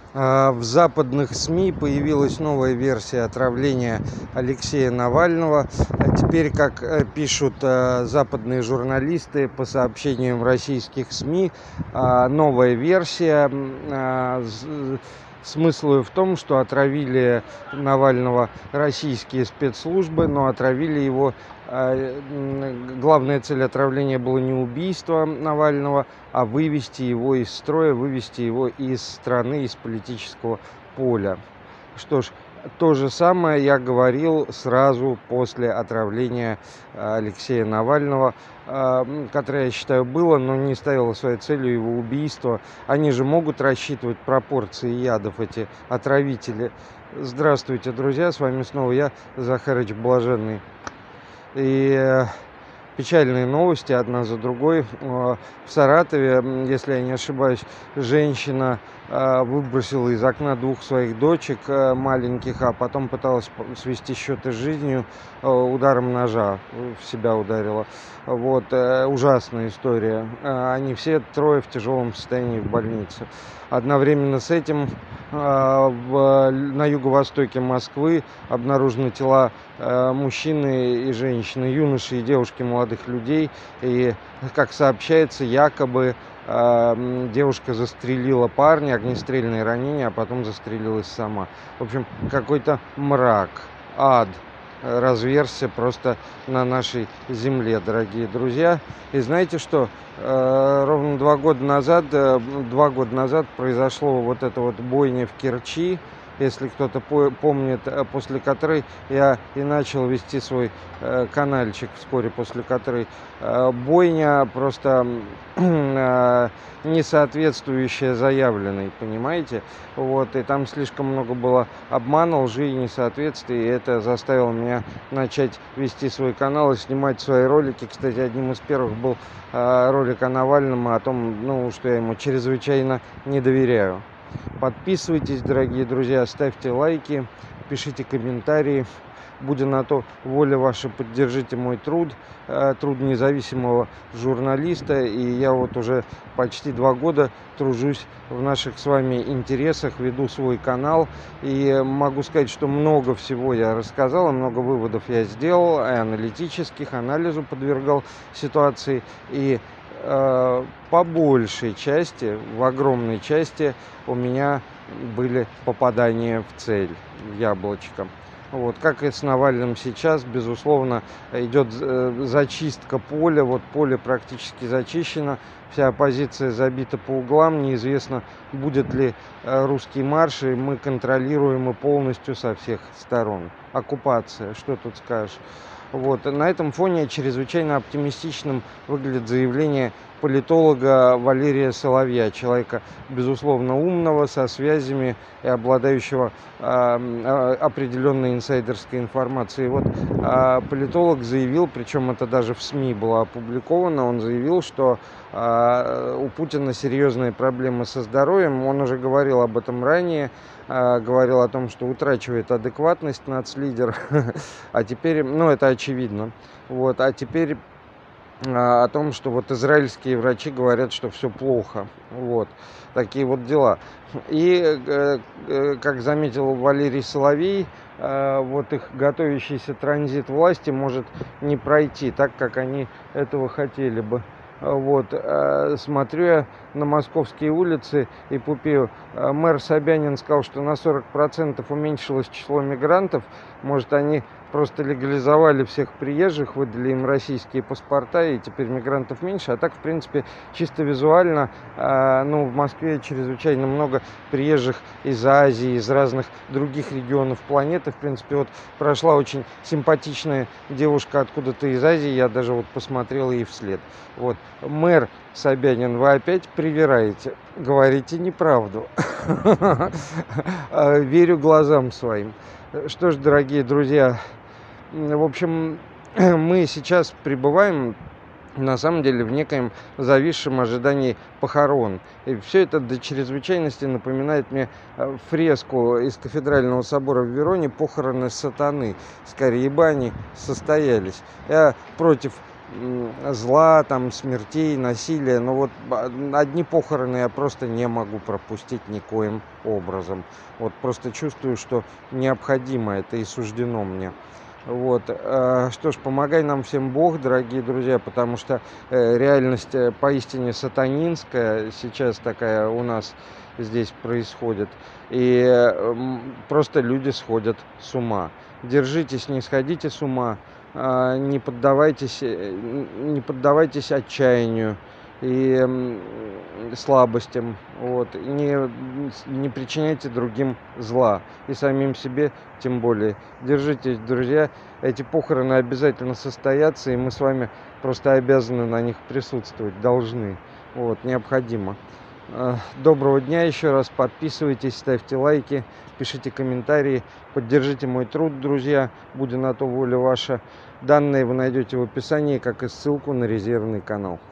В западных СМИ появилась новая версия отравления Алексея Навального. Теперь, как пишут западные журналисты по сообщениям российских СМИ, новая версия. Смысл ее в том, что отравили Навального российские спецслужбы, но отравили его. Главная цель отравления была не убийство Навального, а вывести его из строя, вывести его из страны, из политического поля. Что ж, то же самое я говорил сразу после отравления Алексея Навального, которое, я считаю, было, но не ставило своей целью его убийство. Они же могут рассчитывать пропорции ядов, эти отравители. Здравствуйте, друзья, с вами снова я, Захарыч Блаженный. И печальные новости одна за другой. В Саратове, если я не ошибаюсь, женщина выбросила из окна двух своих дочек маленьких, а потом пыталась свести счеты с жизнью ударом ножа, в себя ударила. Вот, ужасная история. Они все трое в тяжелом состоянии в больнице. Одновременно с этим на юго-востоке Москвы обнаружены тела мужчины и женщины, юноши и девушки, молодых людей. И, как сообщается, якобы девушка застрелила парня, огнестрельное ранение, а потом застрелилась сама. В общем, какой-то мрак, ад разверзся просто на нашей земле, дорогие друзья. И знаете что? Ровно 2 года назад произошло вот это вот бойня в Керчи, если кто-то помнит, после которой я и начал вести свой канальчик, вскоре после которой бойня просто не соответствующая заявленной, понимаете? Вот, и там слишком много было обмана, лжи и несоответствий, и это заставило меня начать вести свой канал и снимать свои ролики. Кстати, одним из первых был ролик о Навальном, о том, ну, что я ему чрезвычайно не доверяю. Подписывайтесь, дорогие друзья, ставьте лайки, пишите комментарии. Будь на то воля ваша, поддержите мой труд независимого журналиста. И я вот уже почти 2 года тружусь в наших с вами интересах, веду свой канал. И могу сказать, что много всего я рассказал, много выводов я сделал, и аналитических, анализу подвергал ситуации. И по большей части, в огромной части у меня были попадания в цель, в яблочко. Вот, как и с Навальным сейчас, безусловно, идет зачистка поля. Вот поле практически зачищено, вся оппозиция забита по углам. Неизвестно, будет ли русский марш, и мы контролируемы полностью со всех сторон. Оккупация, что тут скажешь. Вот. На этом фоне чрезвычайно оптимистичным выглядит заявление политолога Валерия Соловья, человека, безусловно, умного, со связями и обладающего определенной инсайдерской информацией. Вот политолог заявил, причем это даже в СМИ было опубликовано, он заявил, что у Путина серьезные проблемы со здоровьем. Он уже говорил об этом ранее, говорил о том, что утрачивает адекватность нацлидер, а теперь, ну, это очевидно. Вот, а теперь о том, что вот израильские врачи говорят, что все плохо. Вот такие вот дела. И, как заметил Валерий Соловей, вот их готовящийся транзит власти может не пройти так, как они этого хотели бы. Вот, смотрю я на московские улицы эпопею. Мэр Собянин сказал, что на 40% уменьшилось число мигрантов. Может, они просто легализовали всех приезжих, выдали им российские паспорта, и теперь мигрантов меньше. А так, в принципе, чисто визуально, ну, в Москве чрезвычайно много приезжих из Азии, из разных других регионов планеты. В принципе, вот прошла очень симпатичная девушка откуда-то из Азии, я даже вот посмотрел ей вслед. Вот. Мэр Собянин, вы опять привираете, говорите неправду. Верю глазам своим. Что ж, дорогие друзья, в общем, мы сейчас пребываем на самом деле в некоем зависшем ожидании похорон. И все это до чрезвычайности напоминает мне фреску из кафедрального собора в Вероне «Похороны сатаны». Скорее бы они состоялись. Я против зла, там, смертей, насилия. Но вот одни похороны я просто не могу пропустить никоим образом. Вот просто чувствую, что необходимо это и суждено мне. Вот. Что ж, помогай нам всем Бог, дорогие друзья, потому что реальность поистине сатанинская сейчас такая у нас здесь происходит. И просто люди сходят с ума. Держитесь, не сходите с ума, не поддавайтесь отчаянию и слабостям, вот, не причиняйте другим зла, и самим себе тем более. Держитесь, друзья, эти похороны обязательно состоятся, и мы с вами просто обязаны на них присутствовать, должны, вот, необходимо. Доброго дня еще раз, подписывайтесь, ставьте лайки, пишите комментарии, поддержите мой труд, друзья, будь на то воля ваша. Данные вы найдете в описании, как и ссылку на резервный канал.